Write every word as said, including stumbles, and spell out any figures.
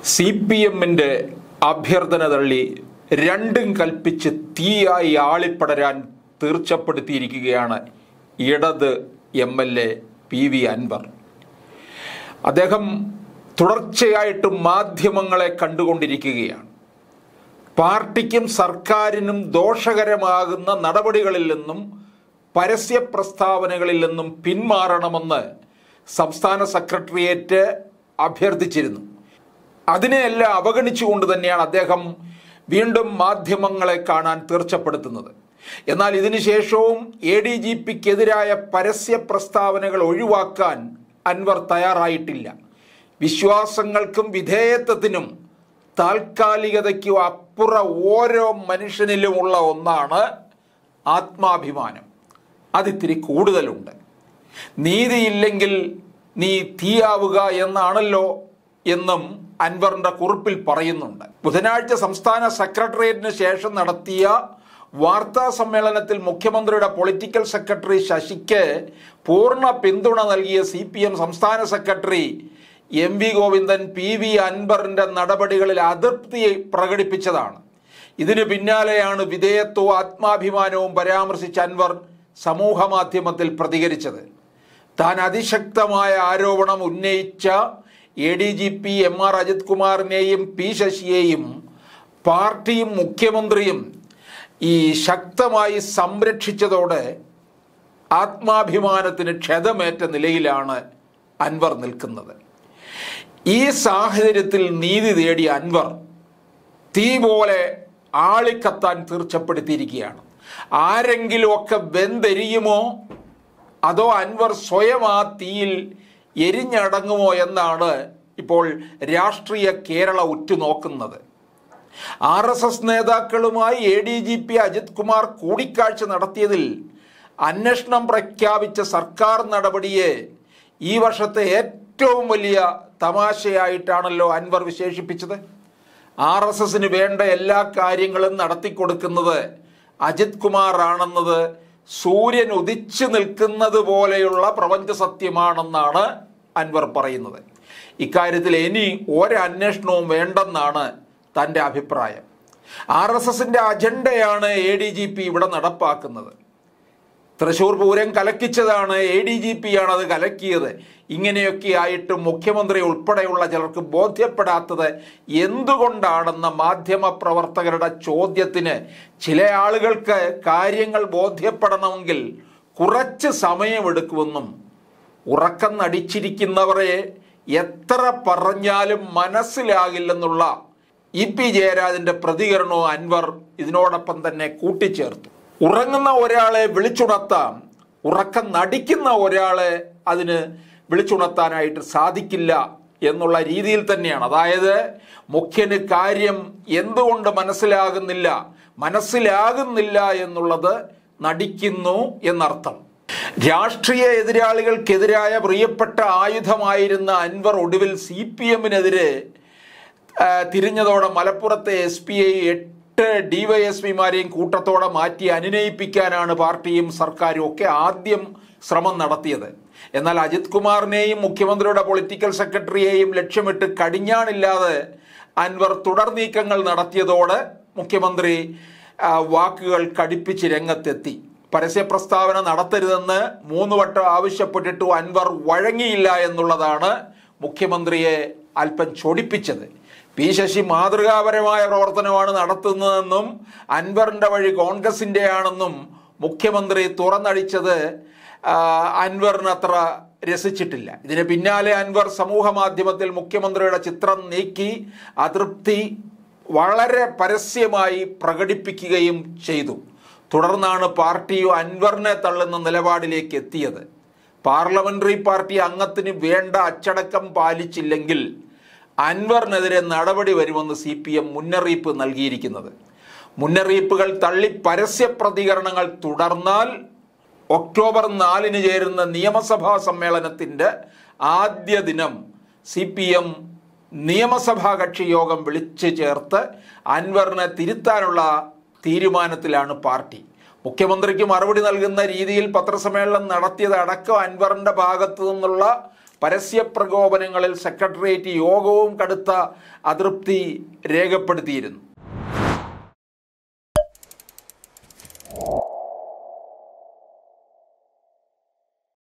C P എമ്മിൻ്റെ അഭ്യർത്ഥന തള്ളി രണ്ടും കൽപ്പിച്ച് തീയായി ആളിപ്പടരാൻ തീർച്ചപ്പെടുത്തിയിരിക്കുകയാണ് ഇടത് M L A P V Anvar. അദ്ദേഹം തുടർച്ചയായിട്ട് മാധ്യമങ്ങളെ കണ്ടുകൊണ്ടിരിക്കുകയാണ്. പാർട്ടിക്കും സർക്കാരിനും ദോഷകരമാകുന്ന നടപടികളിൽ നിന്നും പരസ്യ പ്രസ്താവനകളിൽ നിന്നും പിന്മാറണമെന്ന് സംസ്ഥാന സെക്രട്ടേറിയറ്റ് അഭ്യർത്ഥിച്ചിരുന്നു. അതിനെയെല്ലാം അവഗണിച്ചുകൊണ്ട് തന്നെയാണ് അദ്ദേഹം വീണ്ടും മാധ്യമങ്ങളെ കാണാൻ തീർച്ചപ്പെടുത്തുന്നത്. എന്നാൽ ഇതിനുശേഷവും എ ഡി ജി പിക്കെതിരായ പരസ്യ പ്രസ്താവനകൾ ഒഴിവാക്കാൻ അൻവർ തയ്യാറായിട്ടില്ല. വിശ്വാസങ്ങൾക്കും വിധേയത്വത്തിനും താൽക്കാലികതയ്ക്കും അപ്പുറം ഓരോ മനുഷ്യനിലുമുള്ള ഒന്നാണ് ആത്മാഭിമാനം. അതിത്തിരി കൂടുതലുണ്ട്. നീതിയില്ലെങ്കിൽ നീ തീയാവുക എന്നാണല്ലോ എന്നും അൻവറിന്റെ കുറിപ്പിൽ പറയുന്നുണ്ട്. ബുധനാഴ്ച സംസ്ഥാന സെക്രട്ടേറിയറ്റിന് ശേഷം നടത്തിയ വാർത്താ സമ്മേളനത്തിൽ മുഖ്യമന്ത്രിയുടെ പൊളിറ്റിക്കൽ സെക്രട്ടറി ശശിക്ക് പൂർണ്ണ പിന്തുണ നൽകിയ സി പി എം സംസ്ഥാന secretary M V Govindan P V അൻവറിന്റെ നടപടികളിൽ അതൃപ്തി പ്രകടിപ്പിച്ചതാണ്. ഇതിനു പിന്നാലെയാണ് വിധേയത്വവും ആത്മാഭിമാനവും പരാമർശിച്ച് അൻവർ സമൂഹ മാധ്യമത്തിൽ പ്രതികരിച്ചത്. താൻ അതിശക്തമായ ആരോപണം ഉന്നയിച്ച A D G P M R Ajith കുമാറിനെയും പി ശശിയെയും പാർട്ടിയും മുഖ്യമന്ത്രിയും ഈ ശക്തമായി സംരക്ഷിച്ചതോടെ ആത്മാഭിമാനത്തിന് ക്ഷതമേറ്റ നിലയിലാണ് അൻവർ നിൽക്കുന്നത്. ഈ സാഹചര്യത്തിൽ നീതി തേടിയ അൻവർ തീ പോലെ ആളിക്കത്താൻ തീർച്ചപ്പെടുത്തിയിരിക്കുകയാണ്. ആരെങ്കിലുമൊക്കെ വെന്തെരിയുമോ അതോ അൻവർ സ്വയം ആ തീയിൽ എരിഞ്ഞടങ്ങുമോ എന്നാണ് ഇപ്പോൾ രാഷ്ട്രീയ കേരള ഉറ്റുനോക്കുന്നത്. ആർ എസ് എസ് നേതാക്കളുമായി A D G P Ajith Kumar കൂടിക്കാഴ്ച നടത്തിയതിൽ അന്വേഷണം പ്രഖ്യാപിച്ച സർക്കാർ നടപടിയെ ഈ വർഷത്തെ ഏറ്റവും വലിയ തമാശയായിട്ടാണല്ലോ അൻവർ വിശേഷിപ്പിച്ചത്. ആർ എസ് എസിന് വേണ്ട എല്ലാ കാര്യങ്ങളും നടത്തിക്കൊടുക്കുന്നത് അജിത് കുമാർ ആണെന്നത് സൂര്യൻ ഉദിച്ചു നിൽക്കുന്നത് പോലെയുള്ള പ്രപഞ്ച സത്യമാണെന്നാണ് അൻവർ പറയുന്നത്. ഇക്കാര്യത്തിൽ ഇനി ഒരന്വേഷണവും വേണ്ടെന്നാണ് തൻ്റെ അഭിപ്രായം. ആർ എസ് എസിൻ്റെ അജണ്ടയാണ് എ ഡി ജി പി ഇവിടെ നടപ്പാക്കുന്നത്. തൃശ്ശൂർ പൂരം കലക്കിച്ചതാണ് എ ഡി ജി പി ആണ് അത് കലക്കിയത്. ഇങ്ങനെയൊക്കെ ആയിട്ട് മുഖ്യമന്ത്രി ഉൾപ്പെടെയുള്ള ചിലർക്ക് ബോധ്യപ്പെടാത്തത് എന്തുകൊണ്ടാണെന്ന മാധ്യമ പ്രവർത്തകരുടെ ചോദ്യത്തിന് ചില ആളുകൾക്ക് കാര്യങ്ങൾ ബോധ്യപ്പെടണമെങ്കിൽ കുറച്ച് സമയമെടുക്കുമെന്നും ഉറക്കം നടിച്ചിരിക്കുന്നവരെ എത്ര പറഞ്ഞാലും മനസ്സിലാകില്ലെന്നുള്ള ഇ പി ജയരാജന്റെ പ്രതികരണവും അൻവർ ഇതിനോടൊപ്പം തന്നെ കൂട്ടിച്ചേർത്തു. ഉറങ്ങുന്ന ഒരാളെ വിളിച്ചുണർത്താം, ഉറക്കം നടിക്കുന്ന ഒരാളെ അതിന് വിളിച്ചുണർത്താനായിട്ട് സാധിക്കില്ല എന്നുള്ള രീതിയിൽ തന്നെയാണ്. അതായത് മുഖ്യന് കാര്യം എന്തുകൊണ്ട് മനസ്സിലാകുന്നില്ല മനസ്സിലാകുന്നില്ല എന്നുള്ളത് നടിക്കുന്നു എന്നർത്ഥം. രാഷ്ട്രീയ എതിരാളികൾക്കെതിരായ പ്രിയപ്പെട്ട ആയുധമായിരുന്ന അൻവർ ഒടുവിൽ സി പി എമ്മിനെതിരെ തിരിഞ്ഞതോടെ മലപ്പുറത്തെ എസ് പി ഐ എട്ട് ഡി വൈ എസ് പിമാരെയും കൂട്ടത്തോടെ മാറ്റി അനുനയിപ്പിക്കാനാണ് പാർട്ടിയും സർക്കാരും ഒക്കെ ആദ്യം ശ്രമം നടത്തിയത്. എന്നാൽ അജിത് കുമാറിനെയും മുഖ്യമന്ത്രിയുടെ പൊളിറ്റിക്കൽ സെക്രട്ടറിയെയും ലക്ഷ്യമിട്ട് കടിഞ്ഞാണില്ലാതെ അൻവർ തുടർ നീക്കങ്ങൾ നടത്തിയതോടെ മുഖ്യമന്ത്രി വാക്കുകൾ കടുപ്പിച്ച് രംഗത്തെത്തി. പരസ്യ പ്രസ്താവന നടത്തരുതെന്ന് മൂന്ന് വട്ടം ആവശ്യപ്പെട്ടിട്ടും അൻവർ വഴങ്ങിയില്ല എന്നുള്ളതാണ് മുഖ്യമന്ത്രിയെ അല്പം ചൊടിപ്പിച്ചത്. പി ശശി മാതൃകാപരമായ പ്രവർത്തനമാണ് നടത്തുന്നതെന്നും അൻവറിൻ്റെ വഴി കോൺഗ്രസിൻ്റെ ആണെന്നും മുഖ്യമന്ത്രി തുറന്നടിച്ചത് അൻവറിന് അത്ര രസിച്ചിട്ടില്ല. ഇതിന് പിന്നാലെ അൻവർ സമൂഹ മാധ്യമത്തിൽ മുഖ്യമന്ത്രിയുടെ ചിത്രം നീക്കി അതൃപ്തി വളരെ പരസ്യമായി പ്രകടിപ്പിക്കുകയും ചെയ്തു. തുടർന്നാണ് പാർട്ടിയും അൻവറിനെ തള്ളുന്ന നിലപാടിലേക്ക് എത്തിയത്. പാർലമെന്ററി പാർട്ടി അംഗത്തിന് വേണ്ട അച്ചടക്കം പാലിച്ചില്ലെങ്കിൽ അൻവറിനെതിരെ നടപടി വരുമെന്ന് സി പി എം മുന്നറിയിപ്പ് നൽകിയിരിക്കുന്നത്. മുന്നറിയിപ്പുകൾ തള്ളി പരസ്യ പ്രതികരണങ്ങൾ തുടർന്നാൽ ഒക്ടോബർ നാലിന് ചേരുന്ന നിയമസഭാ സമ്മേളനത്തിൻ്റെ ആദ്യ ദിനം സി പി എം നിയമസഭാ കക്ഷി യോഗം വിളിച്ചു ചേർത്ത് അൻവറിനെ തിരുത്താനുള്ള തീരുമാനത്തിലാണ് പാർട്ടി. മുഖ്യമന്ത്രിക്ക് മറുപടി നൽകുന്ന രീതിയിൽ പത്രസമ്മേളനം നടത്തിയത് അടക്കം അൻവറിന്റെ ഭാഗത്തു നിന്നുള്ള പരസ്യപ്രകോപനങ്ങളിൽ സെക്രട്ടേറിയറ്റ് യോഗവും കടുത്ത അതൃപ്തി രേഖപ്പെടുത്തിയിരുന്നു.